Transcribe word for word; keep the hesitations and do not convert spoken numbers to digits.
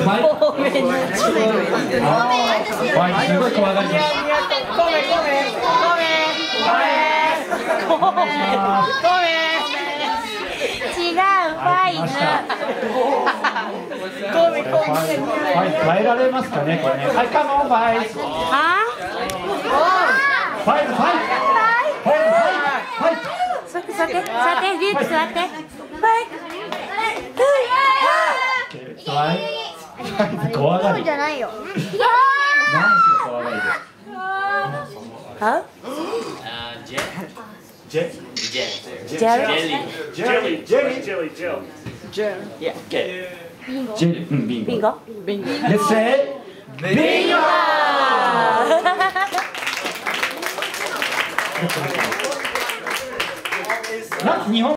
ごめんなさい。 はい、すごい怖がります。 ごめんごめんごめんごめんごめん違う、ファイズ。ごめんごめん。 はい、耐えられますかね、これね。はい、カモン、ファイズ。 は？ ファイズ、ファイズ。ファイズ、ファイズ。 座って座って座って、リュック座って。ファイファイズ、怖がり。 じゃないよ。 何しろ怖がりです。 は？ ジェジェジェジェル。 ジェリージェリージェリージェリージェリージェリー Yeah, okay. ジェリー、うん、ビンゴ。 ビンゴ。ビンゴ。 Let's say ビンゴ。なん日本